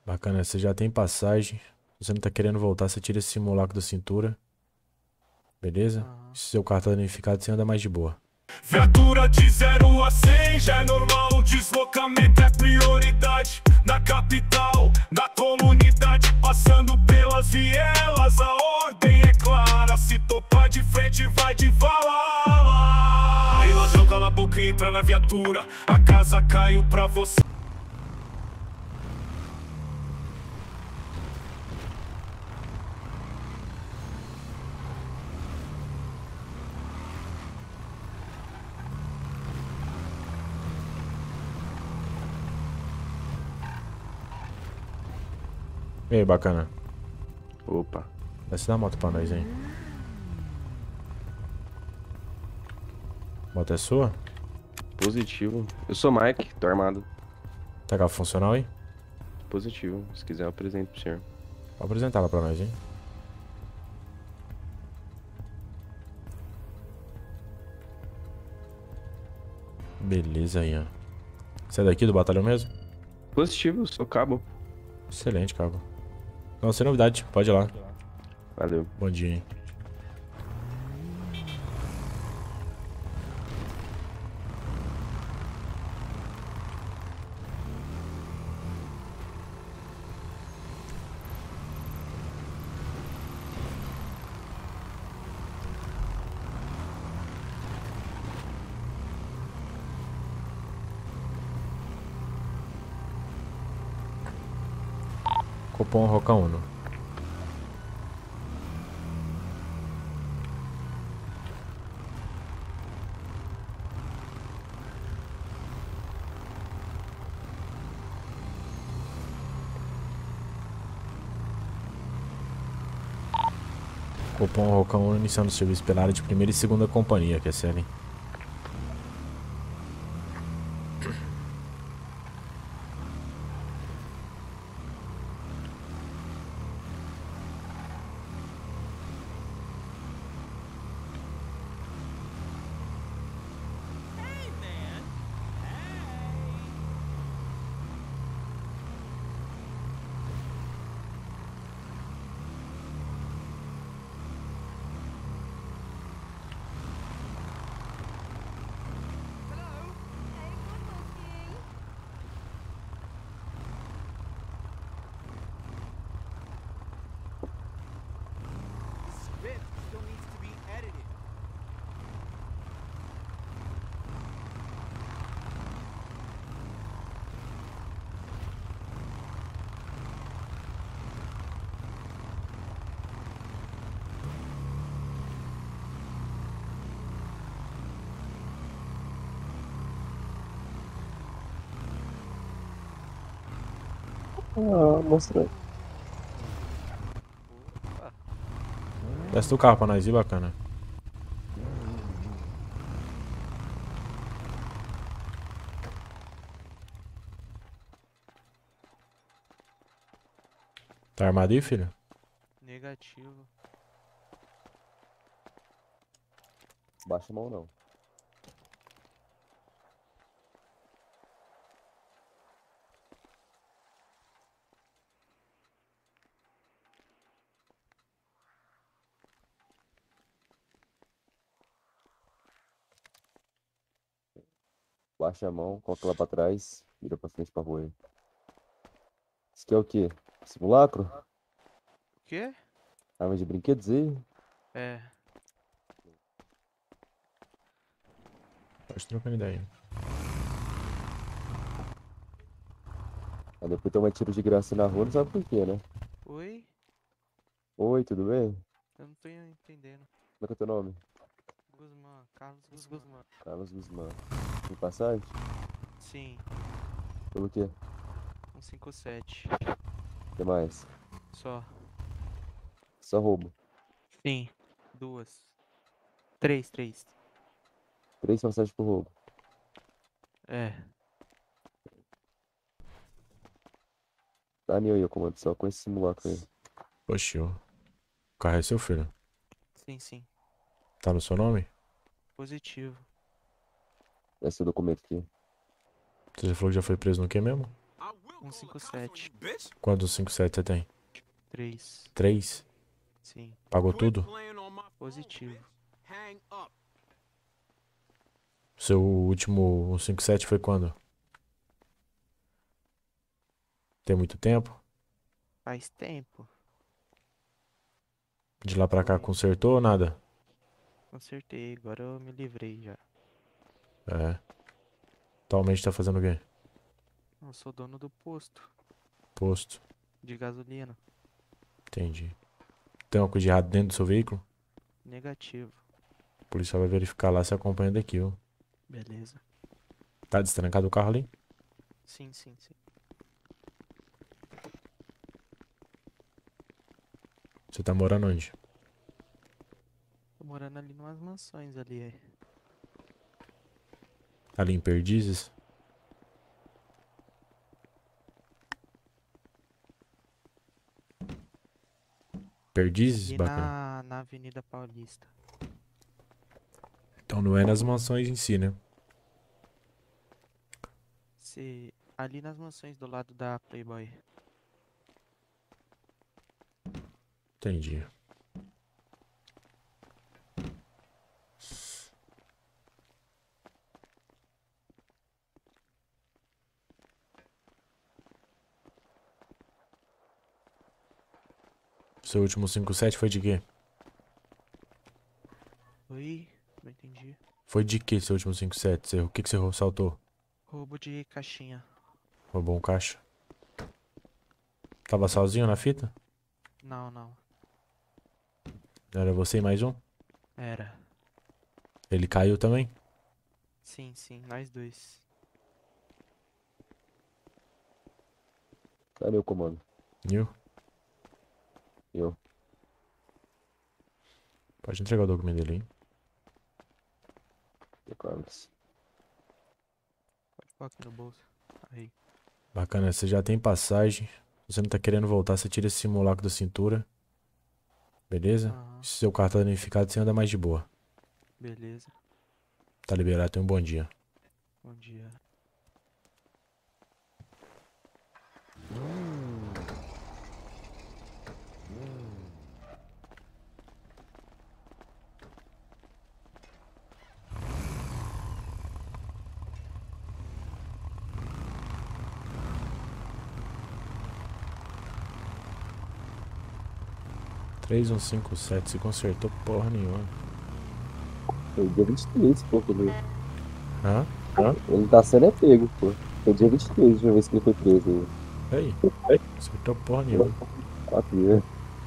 Bacana, você já tem passagem. Se você não tá querendo voltar, você tira esse simulacro da cintura. Beleza? Aham. Se seu carro tá danificado, você anda mais de boa. Viatura de 0 a 100 já é normal, o deslocamento é prioridade. Na capital, na comunidade, passando pelas vielas, a ordem é clara. Se topar de frente, vai de vala. E ladrão, cala a boca e entra na viatura, a casa caiu pra você. E aí, bacana. Opa, Desce da moto pra nós, hein? Moto é sua? positivo. Eu sou Mike, tô armado. Tá com a funcional aí? Positivo. Se quiser, eu apresento pro senhor. Vou apresentar ela pra nós, hein? Beleza aí, ó. Você é daqui do batalhão mesmo? Positivo, sou cabo. Excelente, cabo. Não, sem novidade. Pode ir lá. Valeu. Bom dia, hein? Cupom Roca Uno. Cupom Roca Uno iniciando o serviço pela área de primeira e segunda companhia, que é sério, hein? Script still needs to be edited. Ah, mostrando. Opa. Desce do carro pra nós ir, bacana. Tá armado aí, filho? Negativo. Baixa a mão não. Baixa a mão, coloca lá pra trás, vira pra frente pra rua aí. Isso aqui é o quê? Simulacro? O quê? Arma de brinquedos aí? É. Pode trocando ideia. Aí depois toma tiro de graça na rua, não sabe por quê, né? Oi? Oi, tudo bem? Eu não tô entendendo. Como é que é o teu nome? Guzmán, Carlos Guzmán. Carlos Guzmán. Tem passagem? Sim, Pelo quê? 157. O que mais? Só. Só roubo. Sim. Duas. Três. 3 passagens por roubo. É. Tá nem aí, comando, só com esse simulacro aí. Poxa, o carro é seu, filho. Sim. Tá no seu nome? Positivo. Esse é o documento aqui. Você já falou que já foi preso no quê mesmo? 157. Quantos 57 você tem? 3. 3? Sim. Pagou tudo? Positivo. Seu último 57 foi quando? Tem muito tempo? Faz tempo. De lá pra cá Foi. consertou ou nada? Consertei. Agora eu me livrei já. É. Atualmente tá fazendo o quê? Eu sou dono do posto Posto. de gasolina. Entendi. Tem uma coisa de errado dentro do seu veículo? Negativo. A polícia vai verificar lá se acompanha daqui, ó. Beleza. Tá destrancado o carro ali? Sim, sim, sim. Você tá morando onde? Tô morando ali numas mansões ali. Ali em Perdizes? Perdizes, Ali bacana. na Avenida Paulista. Então não é nas mansões em si, né? Ali nas mansões do lado da Playboy. Entendi. Seu último 57 foi de quê? Oi? Não entendi. Foi de quê seu último 57? O que que você saltou? Roubo de caixinha. Roubou um caixa? Tava sozinho na fita? Não, não. Era você e mais um? Era. Ele caiu também? Sim, sim. Nós dois. Cadê o comando? Nil? Eu. Pode entregar o documento dele, hein? The Carlos. Pode pôr aqui no bolso. Aí. Bacana, você já tem passagem. Se você não tá querendo voltar, você tira esse simulacro da cintura. Beleza? Aham. Se seu carro tá danificado, você anda mais de boa. Beleza. Tá liberado, tenha um bom dia. Bom dia. Três 3157, se consertou porra nenhuma. Foi dia 23, pô, que ele... Hã? Ele tá sendo pego, pô. Foi dia 23, a última vez que ele foi preso. Aí. Acertou porra nenhuma. 4 dias.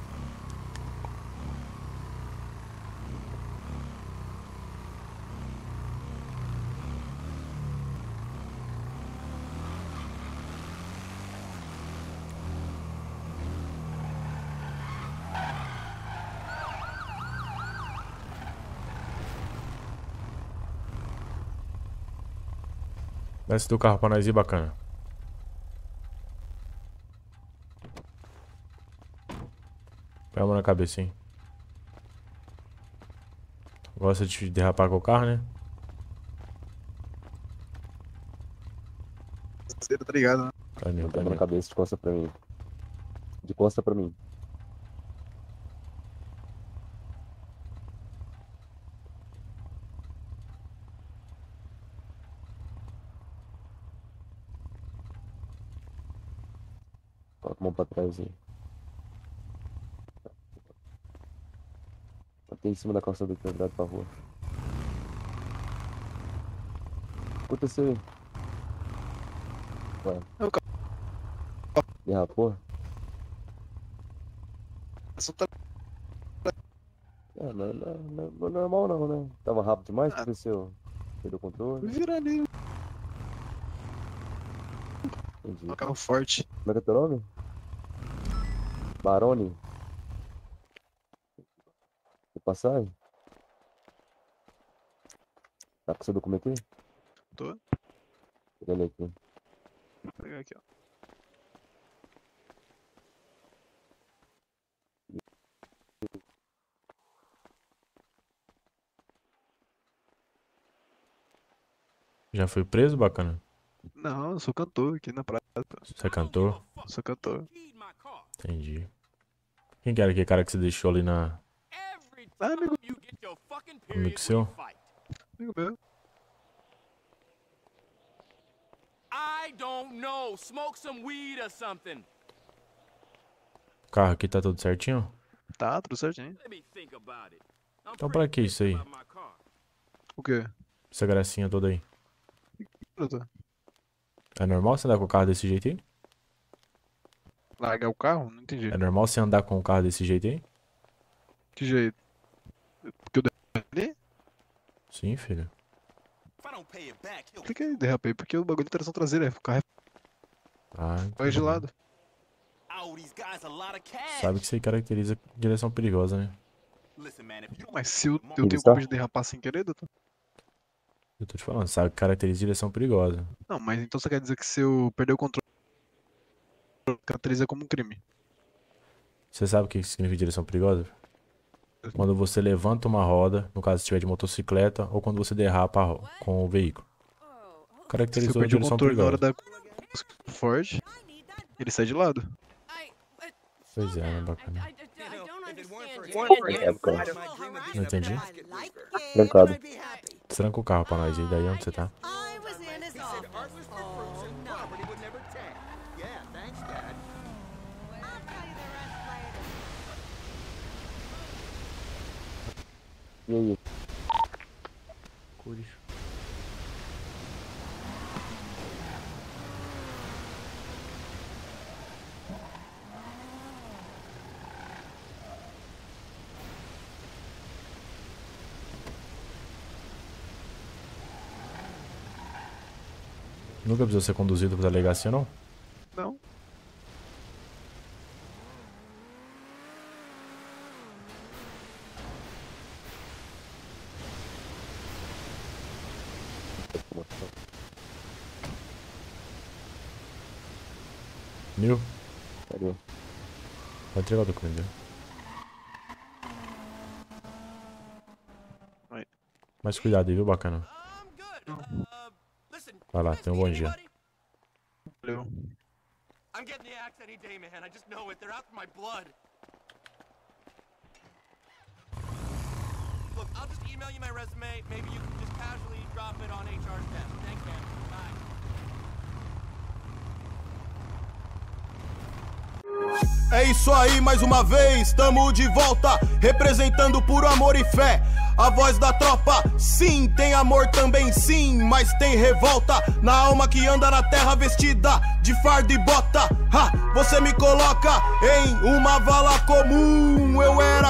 Desce do carro pra nós ir, bacana. Põe a mão na cabeça, hein? Gosta de derrapar com o carro, né? Você tá ligado, né? Tá, Nil, Bota tá, a mão na Nil. cabeça, de costa pra mim. De costa pra mim. Coloca a mão pra trás aí. Botei em cima da calçada que tá virado pra rua. Aconteceu aí. Vai. Eu Derrapou? só tá É, não é normal não, né? Tava rápido demais, o que Ah. aconteceu? Perdeu o controle? virando ali Entendi. um carro forte. Como é que é teu nome? Barone? Tem passagem? Tá com seu documento aí? Tô. Pega ele aqui. Vou pegar aqui, ó. Já foi preso, bacana? Não, eu sou cantor aqui na praia. Pô. Você é cantor? Sou cantor. Entendi. Quem que era aquele cara que você deixou ali na... Ah, amigo Amigo seu? meu. I don't know. Smoke some weed or something. O carro aqui tá tudo certinho? Tá, tudo certinho. Let me think about it. I'm Então pra que isso aí? about my car. O quê? Essa gracinha toda aí. Doutor? É normal você andar com o carro desse jeito aí? Largar o carro? Não entendi. É normal você andar com o carro desse jeito aí? Que jeito? Porque eu derrapei? Sim, filho. Por que eu derrapei? Porque o bagulho de tração traseira, o carro Ah, vai de entendi. lado. Sabe que isso aí caracteriza direção perigosa, né? Mas se eu Ele tenho está? culpa de derrapar sem querer, doutor? Eu tô te falando, sabe que caracteriza direção perigosa. Não, mas então você quer dizer que se eu perder o controle, caracteriza como um crime? Você sabe o que significa direção perigosa? Quando você levanta uma roda, no caso se estiver de motocicleta, ou quando você derrapa com o veículo. Se eu Caracterizou a perder o direção controle na hora perigosa. da Ford, ele sai de lado. Pois é, né, bacana. É, bacana. Não entendi. Trancado. Tranca o carro pra nós aí, daí onde você tá? I was in his office. Oh, no. Yeah, thanks, Dad. I'll tell you the rest later. E aí? Cores. Nunca precisou ser conduzido pra delegacia, não? Não. Nil, Cadê? vai entregar o documento. Vai. Mais cuidado aí, viu, bacana? I'm good. Listen. Vai lá, tenha um bom dia. Valeu. I'm getting the axe any day, man. I just know it. They're after my blood. Look, I'll just email you my resume. Maybe you can just casually drop it on HR's desk. Thanks, man. Bye. É isso aí, mais uma vez, tamo de volta, representando puro amor e fé. A voz da tropa, sim, tem amor também sim, mas tem revolta na alma que anda na terra vestida de fardo e bota. Ha, você me coloca em uma vala comum, eu era